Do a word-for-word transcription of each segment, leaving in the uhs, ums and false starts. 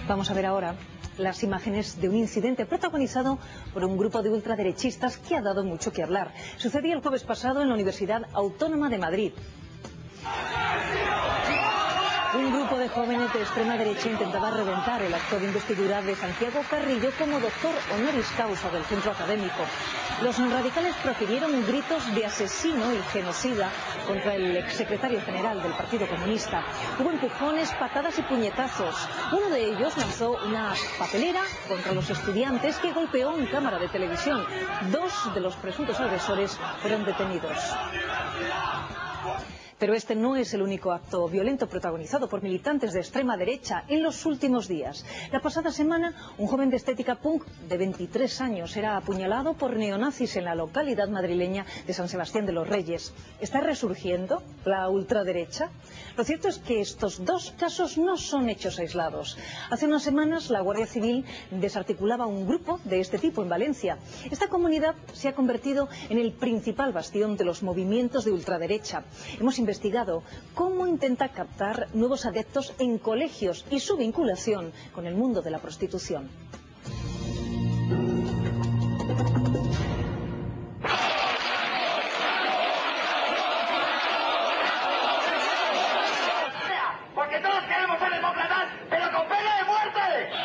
Vamos a ver ahora las imágenes de un incidente protagonizado por un grupo de ultraderechistas que ha dado mucho que hablar. Sucedía el jueves pasado en la Universidad Autónoma de Madrid. Un grupo de jóvenes de extrema derecha intentaba reventar el acto de investidura de Santiago Carrillo como doctor honoris causa del centro académico. Los radicales profirieron gritos de asesino y genocida contra el exsecretario general del Partido Comunista. Hubo empujones, patadas y puñetazos. Uno de ellos lanzó una papelera contra los estudiantes que golpeó en cámara de televisión. Dos de los presuntos agresores fueron detenidos. Pero este no es el único acto violento protagonizado por militantes de extrema derecha en los últimos días. La pasada semana, un joven de estética punk de veintitrés años era apuñalado por neonazis en la localidad madrileña de San Sebastián de los Reyes. ¿Está resurgiendo la ultraderecha? Lo cierto es que estos dos casos no son hechos aislados. Hace unas semanas, la Guardia Civil desarticulaba un grupo de este tipo en Valencia. Esta comunidad se ha convertido en el principal bastión de los movimientos de ultraderecha. Hemos investigado cómo intenta captar nuevos adeptos en colegios y su vinculación con el mundo de la prostitución. Porque todos queremos ser demócratas, pero con pena de muerte.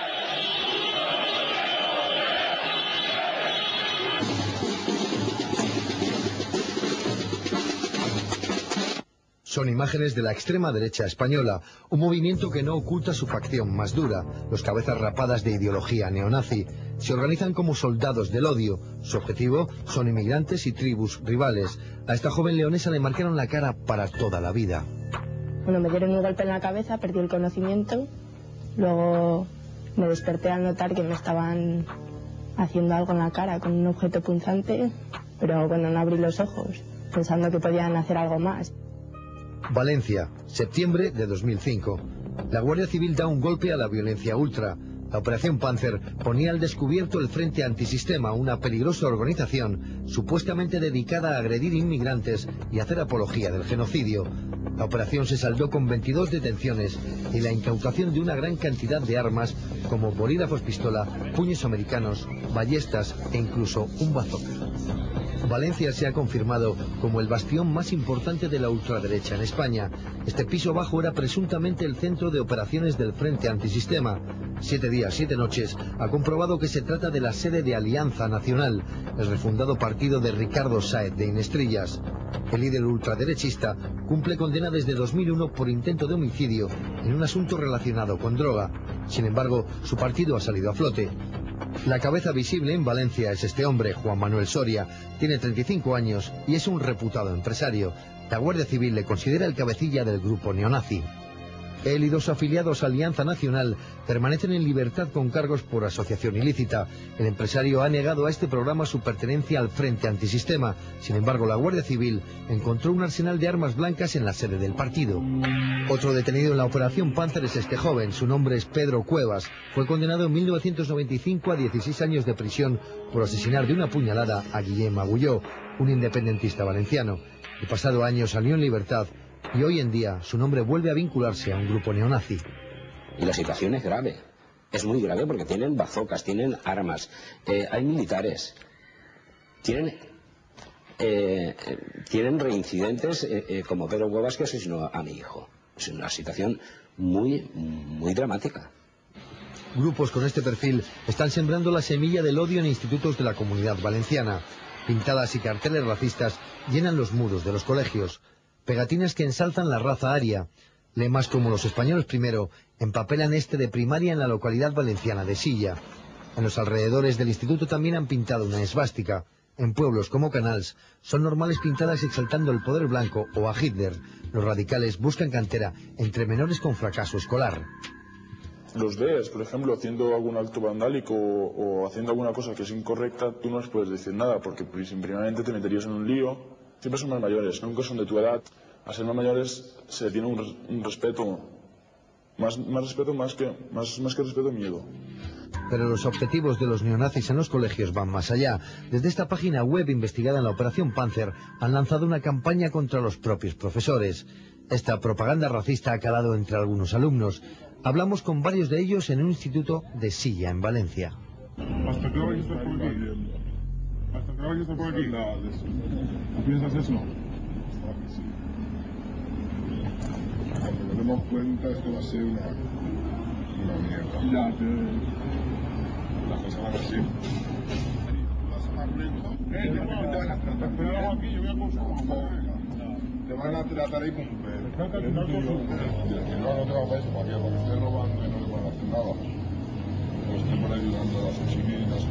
Son imágenes de la extrema derecha española, un movimiento que no oculta su facción más dura, los cabezas rapadas de ideología neonazi. Se organizan como soldados del odio. Su objetivo son inmigrantes y tribus rivales. A esta joven leonesa le marcaron la cara para toda la vida. Bueno, me dieron un golpe en la cabeza, perdí el conocimiento, luego me desperté al notar que me estaban haciendo algo en la cara con un objeto punzante, pero bueno, no abrí los ojos, pensando que podían hacer algo más. Valencia, septiembre de dos mil cinco. La Guardia Civil da un golpe a la violencia ultra. La Operación Panzer ponía al descubierto el Frente Antisistema, una peligrosa organización supuestamente dedicada a agredir inmigrantes y hacer apología del genocidio. La operación se saldó con veintidós detenciones y la incautación de una gran cantidad de armas como bolígrafos pistola, puños americanos, ballestas e incluso un bazooka. Valencia se ha confirmado como el bastión más importante de la ultraderecha en España. Este piso bajo era presuntamente el centro de operaciones del Frente Antisistema. Siete días, siete noches, ha comprobado que se trata de la sede de Alianza Nacional, el refundado partido de Ricardo Sáez de Inestrillas. El líder ultraderechista cumple condena desde dos mil uno por intento de homicidio en un asunto relacionado con droga. Sin embargo, su partido ha salido a flote. La cabeza visible en Valencia es este hombre, Juan Manuel Soria. Tiene treinta y cinco años y es un reputado empresario. La Guardia Civil le considera el cabecilla del grupo neonazi. Él y dos afiliados a Alianza Nacional permanecen en libertad con cargos por asociación ilícita. El empresario ha negado a este programa su pertenencia al Frente Antisistema. Sin embargo, la Guardia Civil encontró un arsenal de armas blancas en la sede del partido. Otro detenido en la Operación Panzer es este joven. Su nombre es Pedro Cuevas. Fue condenado en mil novecientos noventa y cinco a dieciséis años de prisión por asesinar de una puñalada a Guillem Agulló, un independentista valenciano. El pasado año salió en libertad y hoy en día su nombre vuelve a vincularse a un grupo neonazi. Y la situación es grave, es muy grave porque tienen bazocas, tienen armas, eh, hay militares, tienen, eh, tienen reincidentes eh, eh, como Pedro Cuevas, que asesinó a mi hijo. Es una situación muy, muy dramática. Grupos con este perfil están sembrando la semilla del odio en institutos de la Comunidad Valenciana. Pintadas y carteles racistas llenan los muros de los colegios. Pegatinas que ensalzan la raza aria. Lemas como los españoles primero empapelan este de primaria en la localidad valenciana de Silla. En los alrededores del instituto también han pintado una esvástica. En pueblos como Canals son normales pintadas exaltando el poder blanco o a Hitler. Los radicales buscan cantera entre menores con fracaso escolar. Los ves, por ejemplo, haciendo algún acto vandálico o, o haciendo alguna cosa que es incorrecta, tú no les puedes decir nada porque pues, primeramente te meterías en un lío. Siempre son más mayores, nunca son de tu edad. A ser más mayores se tiene un, un respeto, más, más respeto más que, más, más que respeto, miedo. Pero los objetivos de los neonazis en los colegios van más allá. Desde esta página web investigada en la Operación Panzer han lanzado una campaña contra los propios profesores. Esta propaganda racista ha calado entre algunos alumnos. Hablamos con varios de ellos en un instituto de Silla, en Valencia. Hasta que vayas por aquí. Hasta que vayas por aquí. ¿No piensas eso? Cuando nos demos cuenta, esto va a ser una, una mierda. Ya, te... Las cosas van así. Vas a más lento. Eh, te van a tratar. Espera aquí, yo voy a consumir. Te van a tratar ahí con un perro. No, no te va a pasar para que porque esté robando y no le van a hacer nada. No estoy por ayudando a las chiquilinas.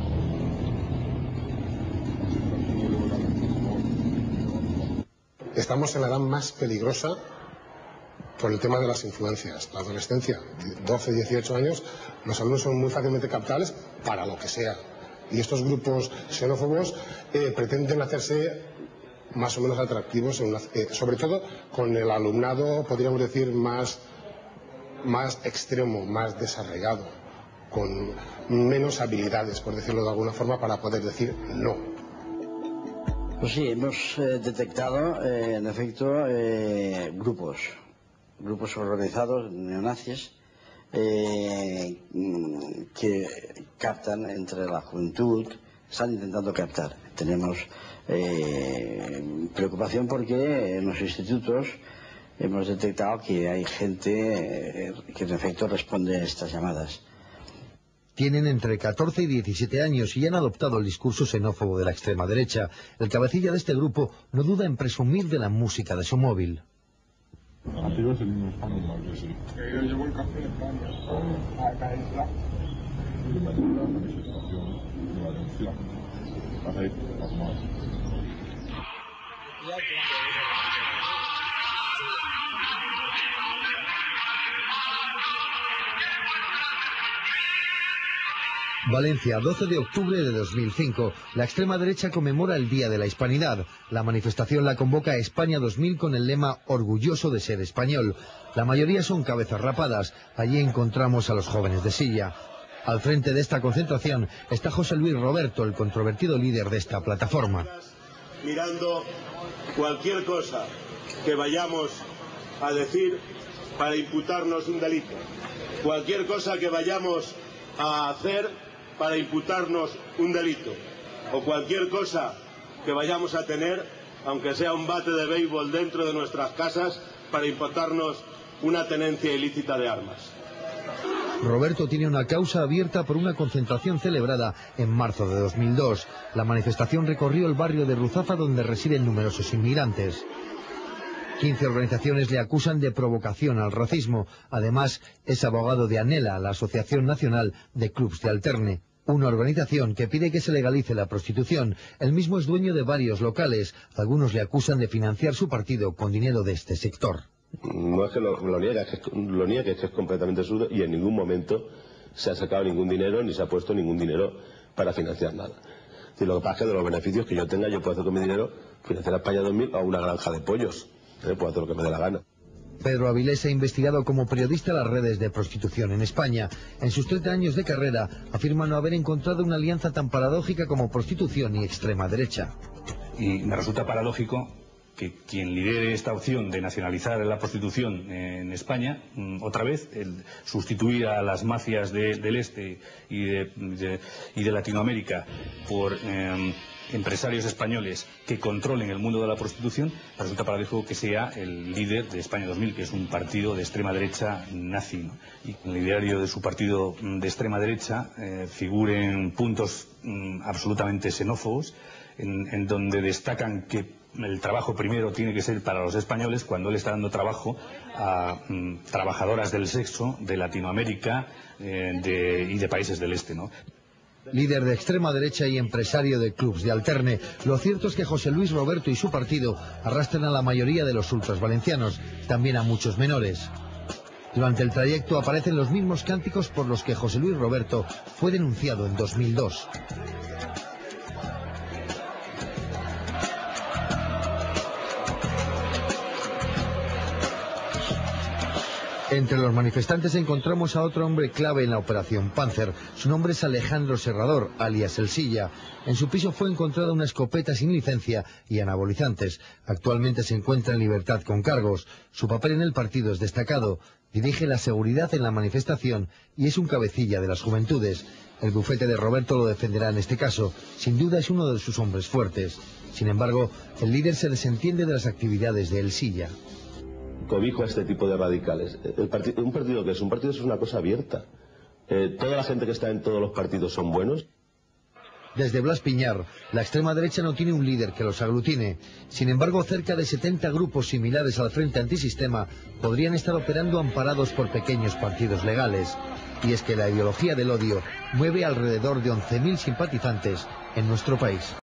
Estamos en la edad más peligrosa por el tema de las influencias. La adolescencia, doce, dieciocho años, los alumnos son muy fácilmente captables para lo que sea. Y estos grupos xenófobos eh, pretenden hacerse más o menos atractivos, en una, eh, sobre todo con el alumnado, podríamos decir, más, más extremo, más desarrollado, con menos habilidades, por decirlo de alguna forma, para poder decir no. Pues sí, hemos eh, detectado, eh, en efecto, eh, grupos, grupos organizados neonazis eh, que captan entre la juventud, están intentando captar. Tenemos eh, preocupación porque en los institutos hemos detectado que hay gente eh, que en efecto responde a estas llamadas. Tienen entre catorce y diecisiete años y han adoptado el discurso xenófobo de la extrema derecha. El cabecilla de este grupo no duda en presumir de la música de su móvil. Activo es el mismo español, mal que sí. Yo llevo el café en España. Acá entra. Y me ayuda a la manifestación de Valencia. Hace las más. Valencia, doce de octubre de dos mil cinco. La extrema derecha conmemora el Día de la Hispanidad. La manifestación la convoca a España dos mil con el lema "Orgulloso de ser español". La mayoría son cabezas rapadas. Allí encontramos a los jóvenes de Silla. Al frente de esta concentración está José Luis Roberto, el controvertido líder de esta plataforma. Mirando cualquier cosa que vayamos a decir para imputarnos un delito. Cualquier cosa que vayamos a hacer para imputarnos un delito, o cualquier cosa que vayamos a tener, aunque sea un bate de béisbol dentro de nuestras casas, para imputarnos una tenencia ilícita de armas. Roberto tiene una causa abierta por una concentración celebrada en marzo de dos mil dos. La manifestación recorrió el barrio de Ruzafa, donde residen numerosos inmigrantes. quince organizaciones le acusan de provocación al racismo. Además, es abogado de ANELA, la Asociación Nacional de Clubs de Alterne, una organización que pide que se legalice la prostitución. Él mismo es dueño de varios locales. Algunos le acusan de financiar su partido con dinero de este sector. No es que lo, lo niegue, es que, lo niegue, es que es completamente absurdo y en ningún momento se ha sacado ningún dinero ni se ha puesto ningún dinero para financiar nada. Y lo que pasa es que de los beneficios que yo tenga, yo puedo hacer con mi dinero financiar a España dos mil o una granja de pollos. ¿Eh? Puedo hacer lo que me dé la gana. Pedro Avilés ha investigado como periodista las redes de prostitución en España. En sus treinta años de carrera afirma no haber encontrado una alianza tan paradójica como prostitución y extrema derecha. Y me resulta paradójico que quien lidere esta opción de nacionalizar la prostitución en España, otra vez, el sustituir a las mafias de, del este y de, de, y de Latinoamérica por eh, empresarios españoles que controlen el mundo de la prostitución, resulta paradójico que sea el líder de España dos mil, que es un partido de extrema derecha nazi, ¿no? Y en el ideario de su partido de extrema derecha eh, figuren puntos mm, absolutamente xenófobos, en, en donde destacan que el trabajo primero tiene que ser para los españoles, cuando él está dando trabajo a mm, trabajadoras del sexo de Latinoamérica eh, de, y de países del este, ¿no? Líder de extrema derecha y empresario de clubs de Alterne, lo cierto es que José Luis Roberto y su partido arrastran a la mayoría de los ultras valencianos, también a muchos menores. Durante el trayecto aparecen los mismos cánticos por los que José Luis Roberto fue denunciado en dos mil dos. Entre los manifestantes encontramos a otro hombre clave en la operación Panzer. Su nombre es Alejandro Serrador, alias El Silla. En su piso fue encontrada una escopeta sin licencia y anabolizantes. Actualmente se encuentra en libertad con cargos. Su papel en el partido es destacado. Dirige la seguridad en la manifestación y es un cabecilla de las juventudes. El bufete de Roberto lo defenderá en este caso. Sin duda es uno de sus hombres fuertes. Sin embargo, el líder se desentiende de las actividades de El Silla. Cobijo a este tipo de radicales. El partido, ¿un partido qué es? Un partido es una cosa abierta. Eh, toda la gente que está en todos los partidos son buenos. Desde Blas Piñar, la extrema derecha no tiene un líder que los aglutine. Sin embargo, cerca de setenta grupos similares al Frente Antisistema podrían estar operando amparados por pequeños partidos legales. Y es que la ideología del odio mueve alrededor de once mil simpatizantes en nuestro país.